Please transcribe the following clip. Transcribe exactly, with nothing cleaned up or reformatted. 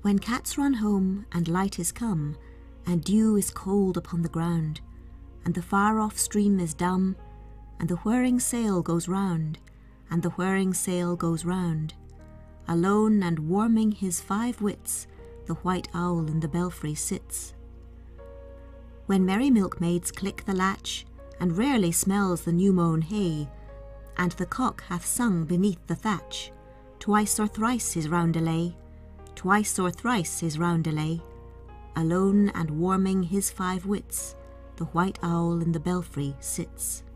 When cats run home, and light is come, and dew is cold upon the ground, and the far-off stream is dumb, and the whirring sail goes round, and the whirring sail goes round, alone and warming his five wits, the white owl in the belfry sits. When merry milkmaids click the latch, and rarely smells the new-mown hay, and the cock hath sung beneath the thatch, twice or thrice his roundelay, twice or thrice his roundelay, alone and warming his five wits, the white owl in the belfry sits.